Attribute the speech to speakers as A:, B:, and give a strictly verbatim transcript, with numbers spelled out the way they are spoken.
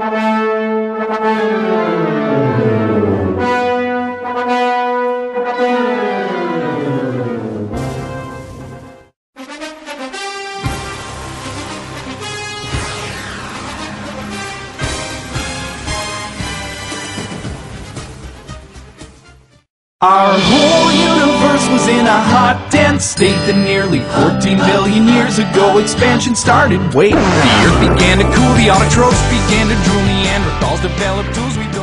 A: Our whole universe was in a hot, dense state that nearly fourteen billion years ago expansion started. Wait, the Earth began to cool, the autotrophs began to drool, Neanderthals developed tools we